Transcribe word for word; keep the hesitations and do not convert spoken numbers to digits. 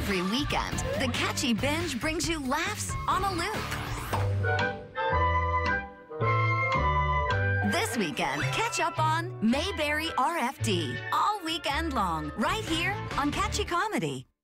Every weekend, the Catchy Binge brings you laughs on a loop. This weekend, catch up on Mayberry R F D all weekend long, right here on Catchy Comedy.